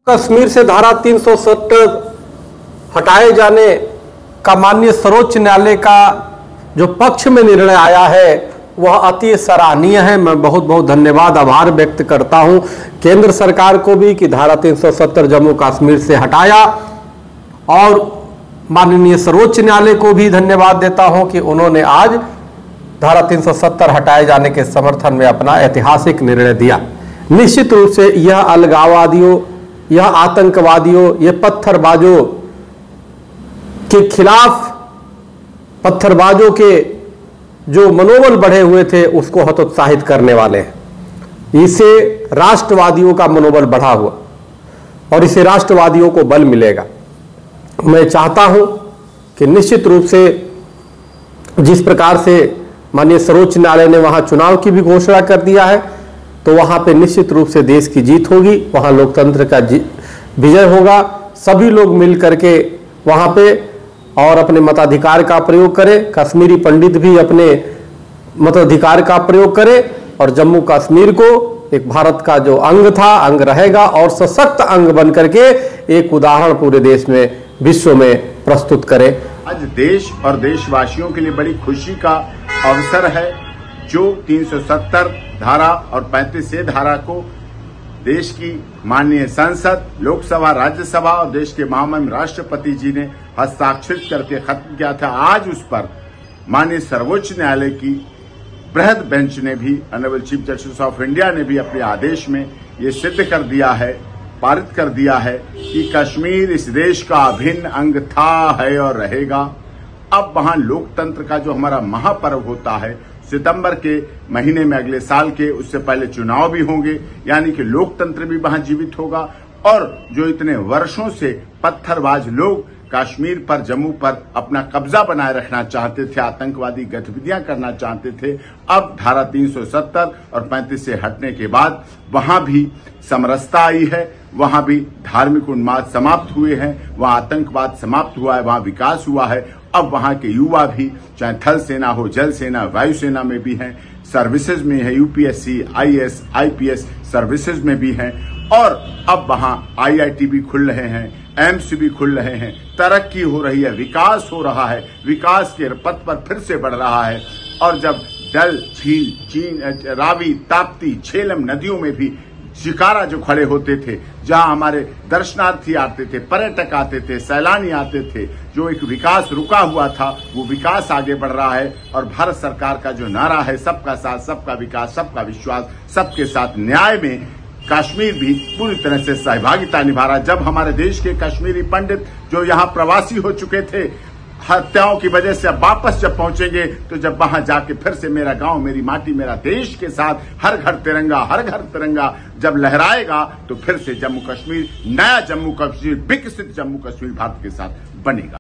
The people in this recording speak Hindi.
कश्मीर से धारा 370 हटाए जाने का माननीय सर्वोच्च न्यायालय का जो पक्ष में निर्णय आया है वह अति सराहनीय है। मैं बहुत बहुत धन्यवाद आभार व्यक्त करता हूं केंद्र सरकार को भी कि धारा 370 जम्मू कश्मीर से हटाया, और माननीय सर्वोच्च न्यायालय को भी धन्यवाद देता हूं कि उन्होंने आज धारा 370 हटाए जाने के समर्थन में अपना ऐतिहासिक निर्णय दिया। निश्चित रूप से यह अलगाववादियों, यह आतंकवादियों, ये पत्थरबाजों के खिलाफ, पत्थरबाजों के जो मनोबल बढ़े हुए थे उसको हतोत्साहित करने वाले हैं। इसे राष्ट्रवादियों का मनोबल बढ़ा हुआ और इसे राष्ट्रवादियों को बल मिलेगा। मैं चाहता हूं कि निश्चित रूप से जिस प्रकार से माननीय सर्वोच्च न्यायालय ने वहां चुनाव की भी घोषणा कर दिया है, तो वहां पे निश्चित रूप से देश की जीत होगी, वहां लोकतंत्र का विजय होगा। सभी लोग मिल करके वहां पे और अपने मताधिकार का प्रयोग करें, कश्मीरी पंडित भी अपने मताधिकार का प्रयोग करें और जम्मू कश्मीर को एक भारत का जो अंग था, अंग रहेगा और सशक्त अंग बन करके एक उदाहरण पूरे देश में, विश्व में प्रस्तुत करें। आज देश और देशवासियों के लिए बड़ी खुशी का अवसर है जो 370 धारा और 35 धारा को देश की माननीय संसद, लोकसभा, राज्यसभा और देश के महामहिम राष्ट्रपति जी ने हस्ताक्षरित करके खत्म किया था। आज उस पर माननीय सर्वोच्च न्यायालय की बृहद बेंच ने भी, honourable chief justice of India ने भी अपने आदेश में ये सिद्ध कर दिया है, पारित कर दिया है कि कश्मीर इस देश का अभिन्न अंग था, है और रहेगा। अब वहां लोकतंत्र का जो हमारा महापर्व होता है, सितंबर के महीने में अगले साल के, उससे पहले चुनाव भी होंगे, यानी कि लोकतंत्र भी वहां जीवित होगा। और जो इतने वर्षों से पत्थरबाज लोग कश्मीर पर, जम्मू पर अपना कब्जा बनाए रखना चाहते थे, आतंकवादी गतिविधियां करना चाहते थे, अब धारा 370 और 35 से हटने के बाद वहां भी समरसता आई है, वहां भी धार्मिक उन्माद समाप्त हुए हैं, वहां आतंकवाद समाप्त हुआ है, वहां विकास हुआ है। अब वहां के युवा भी, चाहे थल सेना हो, जल सेना, वायुसेना में भी हैं, सर्विसेज में है, यूपीएससी, आईएएस, आईपीएस सर्विसेज में भी हैं, और अब वहां आईआईटी भी खुल रहे हैं, एम्स भी खुल रहे हैं, तरक्की हो रही है, विकास हो रहा है, विकास के पथ पर फिर से बढ़ रहा है। और जब डल झील, चीन, रावी, ताप्ती, झेलम नदियों में भी शिकारा जो खड़े होते थे, जहां हमारे दर्शनार्थी आते थे, पर्यटक आते थे, सैलानी आते थे, जो एक विकास रुका हुआ था वो विकास आगे बढ़ रहा है। और भारत सरकार का जो नारा है, सबका साथ, सबका विकास, सबका विश्वास, सबके साथ न्याय, में कश्मीर भी पूरी तरह से सहभागिता निभा रहा है। जब हमारे देश के कश्मीरी पंडित जो यहाँ प्रवासी हो चुके थे हत्याओं की वजह से, अब वापस जब पहुंचेंगे तो जब वहां जाके फिर से मेरा गांव, मेरी माटी, मेरा देश के साथ हर घर तिरंगा, हर घर तिरंगा जब लहराएगा, तो फिर से जम्मू कश्मीर, नया जम्मू कश्मीर, विकसित जम्मू कश्मीर भारत के साथ बनेगा।